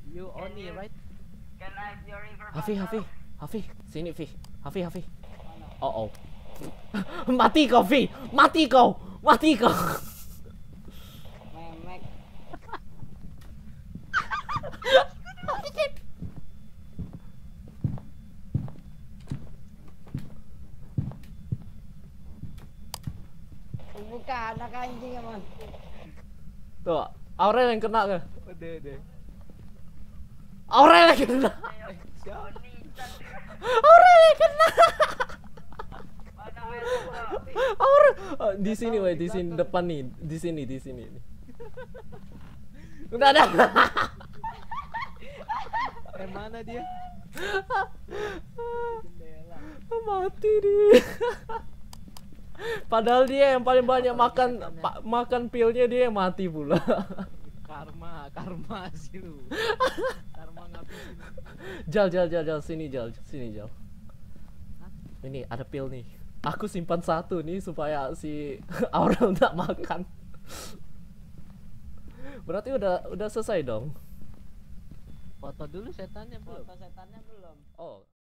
You only right? Can I have your Hafi, sini Vi. Hafi. Oh. Mati kau Vi, mati kau. Memek. Bukan anak anjing emang. Tuh, Aurel yang kena kan? Udah. Aurel yang kena. Siapa? Aurel yang kena. Mana itu? Aurel di sini weh, di sini depan nih, di sini. Udah ada. Mana dia? Mati dia. Padahal dia yang paling banyak makan pilnya, dia yang mati pula. Karma sih lu. Karma ngabisin. Jal sini Jal. Ini ada pil nih. Aku simpan satu nih supaya si Aurel tak makan. Berarti udah selesai dong. Foto dulu setannya belum. Foto setannya belum. Oh.